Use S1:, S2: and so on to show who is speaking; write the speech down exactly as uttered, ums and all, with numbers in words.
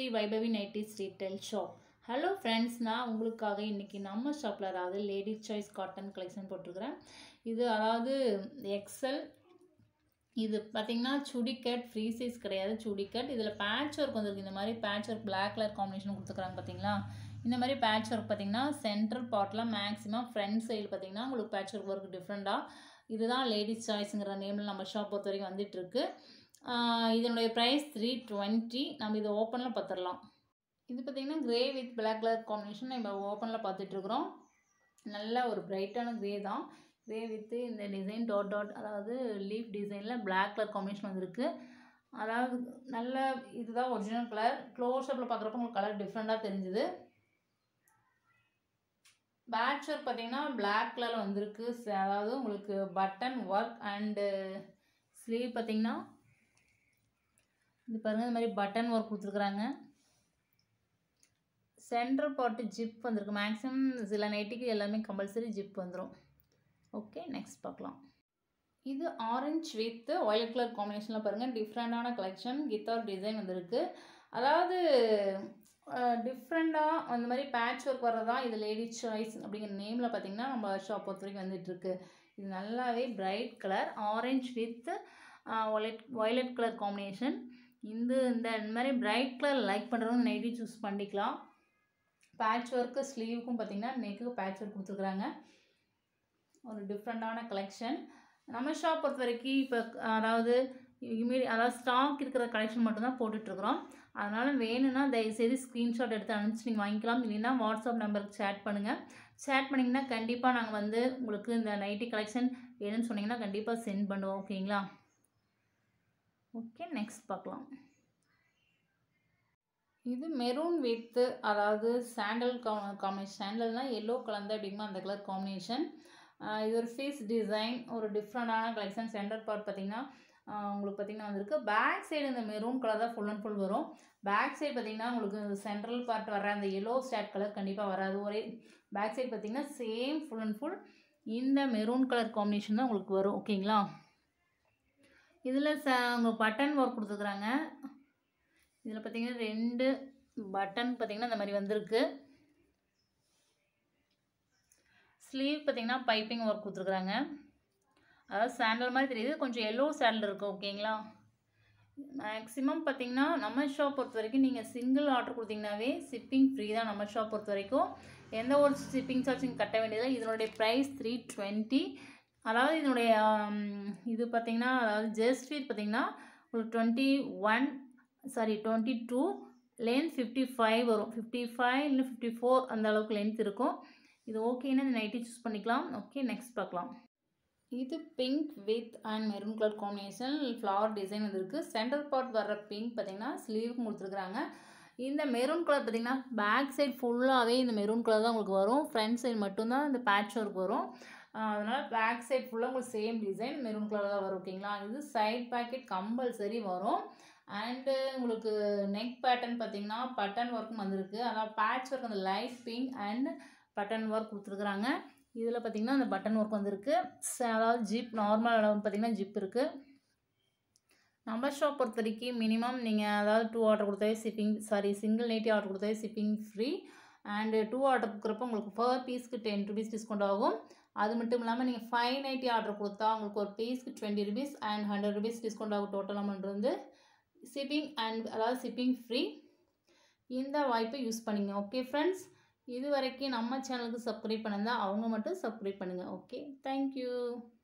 S1: Sri Vaibhavi nighties retail shop. Hello friends, நான் உங்களுக்காக இன்றைக்கி நம்ம ஷாப்பில் அதாவது லேடிஸ் சாய்ஸ் காட்டன் கலெக்ஷன் போட்டிருக்கிறேன். இது அதாவது எக்ஸல். இது பார்த்திங்கன்னா சுடிக்கட், ஃப்ரீ சைஸ் கிடையாது, சுடிக்கட். இதில் பேட்ச் ஒர்க் வந்துருக்கு. இந்த மாதிரி patch work black colour combination கொடுத்துருக்காங்க பார்த்தீங்களா. இந்த மாதிரி பேட்ச் ஒர்க் பார்த்திங்கன்னா சென்ட்ரல் பார்ட்டில் மேக்ஸிமம் ஃப்ரண்ட் சைடு பார்த்திங்கன்னா உங்களுக்கு பேட்ச் ஒர்க் ஒர்க் டிஃப்ரெண்ட்டாக. இதுதான் லேடிஸ் சாய்ஸுங்கிற நேமில் நம்ம ஷாப் பொறுத்த வரைக்கும் வந்துட்டுருக்கு. இதனுடைய ப்ரைஸ் த்ரீ டுவெண்ட்டி. நம்ம இதை ஓப்பனில் பார்த்துடலாம். இது பார்த்திங்கன்னா grey with black colour combination நம்ம ஓப்பனில் பார்த்துட்ருக்குறோம். நல்ல ஒரு பிரைட்டான க்ரே தான். க்ரே வித்து இந்த டிசைன் டாட் டாட் அதாவது லீஃப் டிசைனில் பிளாக் கலர் காம்பினேஷன் வந்துருக்கு. அதாவது நல்ல இதுதான் ஒரிஜினல் கலர். க்ளோஸ் அப்பில் பார்க்குறப்ப உங்களுக்கு கலர் டிஃப்ரெண்ட்டாக தெரிஞ்சுது. பேட்ச் ஒர்க் பார்த்திங்கன்னா பிளாக் கலரில் வந்திருக்கு. அதாவது உங்களுக்கு பட்டன் ஒர்க் அண்டு ஸ்லீவ் பார்த்திங்கன்னா இது பாருங்கள், இந்த மாதிரி பட்டன் ஒர்க் கொடுத்துருக்குறாங்க. சென்ட்ரல் பார்ட்டு ஜிப் வந்திருக்கு. மேக்ஸிமம் சில நைட்டிக்கு எல்லாமே கம்பல்சரி ஜிப் வந்துடும். ஓகே, நெக்ஸ்ட் பார்க்கலாம். இது ஆரஞ்ச் வித் வயலட் கலர் காம்பினேஷனில் பாருங்கள், டிஃப்ரெண்ட்டான கலெக்ஷன். கித்தார் டிசைன் வந்திருக்கு. அதாவது டிஃப்ரெண்ட்டாக அந்த மாதிரி பேட்ச் ஒர்க் வர்றதான் இது லேடிஸ் சாய்ஸ் அப்படிங்கிற நேமில் பார்த்திங்கன்னா நம்ம ஷாப் பொறுத்த வரைக்கும் வந்துட்டுருக்கு. இது நல்லாவே bright colour orange with violet violet colour combination. இந்த இந்த மாதிரி பிரைட் கலர் லைக் பண்ணுறவங்க நைட்டி சூஸ் பண்ணிக்கலாம். பேட்ச் ஒர்க்கு ஸ்லீவுக்கும் பார்த்திங்கன்னா நெக்கு பேட்ச் ஒர்க் கொடுத்துருக்குறாங்க. ஒரு டிஃப்ரெண்ட்டான கலெக்ஷன். நம்ம ஷாப் பொறுத்த வரைக்கும் இப்போ அதாவது இமீடிய அதாவது ஸ்டாக் இருக்கிற கலெக்ஷன் மட்டும்தான் போட்டுட்ருக்குறோம். அதனால் வேணும்னா தயவுசெய்து ஸ்க்ரீன்ஷாட் எடுத்து அனுப்பிச்சு நீங்கள் வாங்கிக்கலாம். இல்லைன்னா வாட்ஸ்அப் நம்பருக்கு சேட் பண்ணுங்கள். சேட் பண்ணிங்கன்னா கண்டிப்பாக நாங்கள் வந்து உங்களுக்கு இந்த நைட்டி கலெக்ஷன் வேணும்னு சொன்னிங்கன்னா கண்டிப்பாக சென்ட் பண்ணுவோம். ஓகேங்களா. ஓகே, நெக்ஸ்ட் பார்க்கலாம். இது மெரூன் வித்து அதாவது சாண்டல் கா காம்பினேஷன். சாண்டல்னால் எல்லோ கலந்த அப்படிங்குமா அந்த கலர் காம்பினேஷன். இது ஒரு ஃபேஸ் டிசைன், ஒரு டிஃப்ரெண்டான கலெக்ஷன். சென்டர் பார்ட் பார்த்திங்கன்னா உங்களுக்கு பார்த்திங்கன்னா வந்திருக்கு. பேக் சைடு இந்த மெரூன் கலர் தான் ஃபுல் அண்ட் ஃபுல் வரும். பேக் சைடு பார்த்திங்கன்னா உங்களுக்கு சென்ட்ரல் பார்ட் வர அந்த எல்லோ ஸ்டாட் கலர் கண்டிப்பாக வராது. ஒரே பேக் சைடு பார்த்திங்கன்னா சேம் ஃபுல் அண்ட் ஃபுல் இந்த மெரூன் கலர் காம்பினேஷன் தான் உங்களுக்கு வரும். ஓகேங்களா. இதில் ச அவங்க பட்டன் ஒர்க் கொடுத்துருக்குறாங்க. இதில் பார்த்திங்கன்னா ரெண்டு பட்டன் பார்த்திங்கன்னா இந்த மாதிரி வந்திருக்கு. ஸ்லீவ் பார்த்திங்கன்னா பைப்பிங் ஒர்க் கொடுத்துருக்குறாங்க. அதாவது சாண்டல் மாதிரி தெரியுது, கொஞ்சம் எல்லோ சாண்டல் இருக்குது. ஓகேங்களா. மேக்ஸிமம் பார்த்திங்கன்னா நம்ம ஷாப் பொறுத்த வரைக்கும் நீங்கள் சிங்கிள் ஆர்டர் கொடுத்தீங்கன்னாவே ஷிப்பிங் ஃப்ரீ தான். நம்ம ஷாப் பொறுத்த வரைக்கும் எந்த ஒரு ஷிப்பிங் சார்ஜிங் கட்ட வேண்டியதில்லை. இதனுடைய ப்ரைஸ் த்ரீ டுவெண்ட்டி. அதாவது இதனுடைய இது பார்த்திங்கன்னா அதாவது ஜஸ்ட் ஃபீட் பார்த்திங்கன்னா ஒரு twenty one sorry twenty two length fifty five வரும். ஃபிஃப்டி ஃபைவ் இல்லை ஃபிஃப்டி ஃபோர் அந்த அளவுக்கு லென்த் இருக்கும். இது ஓகேன்னா இந்த நைட்டி சூஸ் பண்ணிக்கலாம். ஓகே, நெக்ஸ்ட் பார்க்கலாம். இது pink with and maroon colour combination flower design வந்துருக்கு. சென்ட்ரல் பார்ட் வர்ற பிங்க் பார்த்திங்கன்னா ஸ்லீவுக்கும் கொடுத்துருக்குறாங்க. இந்த மெரூன் கலர் பார்த்திங்கன்னா பேக் சைடு ஃபுல்லாகவே இந்த மெரூன் கலர் தான் உங்களுக்கு வரும். ஃப்ரண்ட் சைடு மட்டும்தான் இந்த பேட்ச் ஒர்க் வரும். அதனால் பேக் சைடு ஃபுல்லாக உங்களுக்கு சேம் டிசைன் மெரூன் கலர் தான் வரும். ஓகேங்களா. இது சைட் பாக்கெட் கம்பல்சரி வரும். அண்டு உங்களுக்கு நெக் பேட்டர்ன் பார்த்திங்கன்னா பட்டன் ஒர்க்கும் வந்திருக்கு. அதாவது பேட்ச் ஒர்க் அந்த light pink and button work கொடுத்துருக்குறாங்க. இதில் பார்த்திங்கன்னா அந்த பட்டன் ஒர்க் வந்திருக்கு. அதாவது ஜிப் நார்மல் அளவு பார்த்திங்கன்னா ஜிப் இருக்குது. நம்ம ஷாப் பொறுத்த வரைக்கும் மினிமம் நீங்கள் அதாவது டூ ஆர்டர் கொடுத்தாவே shipping sorry single nighty order கொடுத்தாவே shipping free. And two order கொடுக்குறப்ப உங்களுக்கு பர் பீஸ்க்கு டென் ருபீஸ் டிஸ்கவுண்ட் ஆகும். அது மட்டும் இல்லாமல் நீங்கள் ஃபைவ் நைட்டி ஆர்டர் கொடுத்தா உங்களுக்கு ஒரு பீஸ்க்கு twenty rupees and hundred rupees discount ஆகும். டோட்டல் அமௌண்ட் வந்து ஷிப்பிங் அண்ட் அதாவது ஷிப்பிங் ஃப்ரீ. இந்த வாய்ப்பை யூஸ் பண்ணிங்க. ஓகே ஃப்ரெண்ட்ஸ், இது வரைக்கும் நம்ம சேனலுக்கு சப்ஸ்கிரைப் பண்ணியிருந்தால் அவங்க மட்டும் சப்ஸ்கிரைப் பண்ணுங்கள். Okay, thank you.